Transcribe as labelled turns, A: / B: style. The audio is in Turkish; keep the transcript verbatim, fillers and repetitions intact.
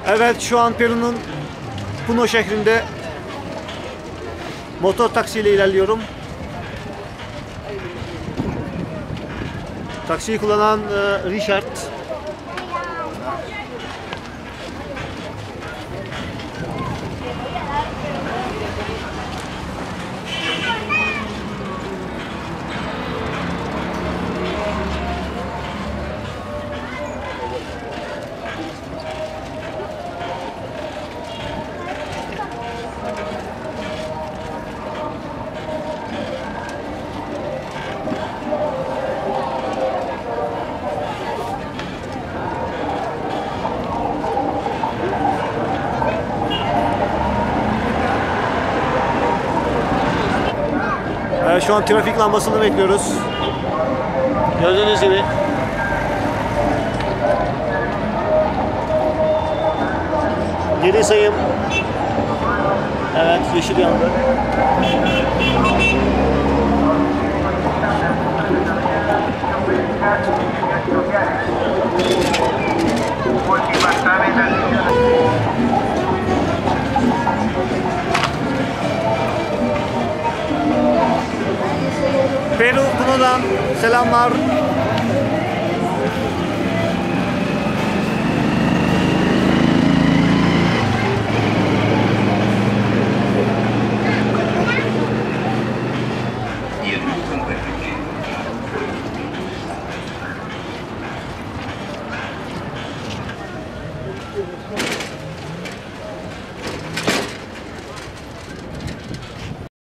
A: Evet, şu an Peru'nun Puno şehrinde motor taksiyle ilerliyorum. Taksiyi kullanan e, Richard. Şu an trafik lambasını bekliyoruz. Gördüğünüz gibi. Geri sayım. Evet, yeşil yandı. Peru, Puno'dan selamlar.
B: Y el cincuenta y cinco.